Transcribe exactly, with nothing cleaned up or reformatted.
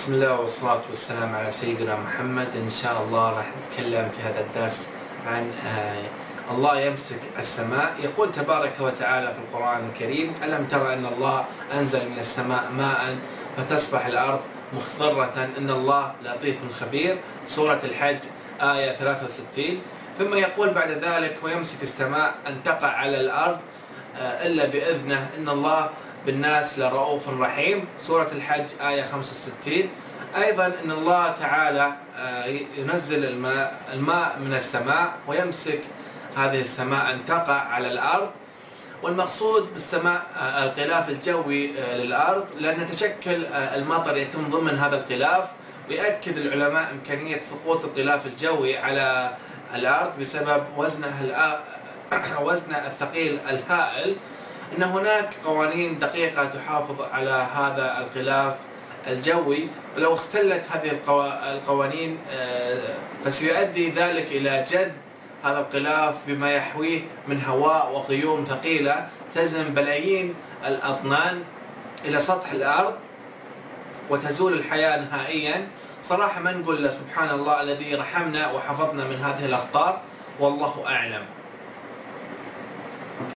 بسم الله والصلاة والسلام على سيدنا محمد. إن شاء الله راح نتكلم في هذا الدرس عن آه الله يمسك السماء. يقول تبارك وتعالى في القرآن الكريم: ألم تر أن الله أنزل من السماء ماء فتصبح الأرض مخضرة إن الله لطيف خبير. سورة الحج آية ثلاثة وستين. ثم يقول بعد ذلك: ويمسك السماء أن تقع على الأرض آه إلا بإذنه إن الله بالناس لرؤوف رحيم. سورة الحج آية خمسة وستين. أيضا إن الله تعالى ينزل الماء, الماء من السماء ويمسك هذه السماء أن تقع على الأرض. والمقصود بالسماء الغلاف الجوي للأرض، لأن تشكل المطر يتم ضمن هذا الغلاف. ويؤكد العلماء إمكانية سقوط الغلاف الجوي على الأرض بسبب وزنه وزنه الثقيل الهائل. أن هناك قوانين دقيقة تحافظ على هذا الغلاف الجوي، ولو اختلت هذه القوانين فسيؤدي ذلك إلى جذب هذا الغلاف بما يحويه من هواء وغيوم ثقيلة تزن بلايين الأطنان إلى سطح الأرض وتزول الحياة نهائيا. صراحة ما نقول سبحان الله الذي رحمنا وحفظنا من هذه الأخطار، والله أعلم.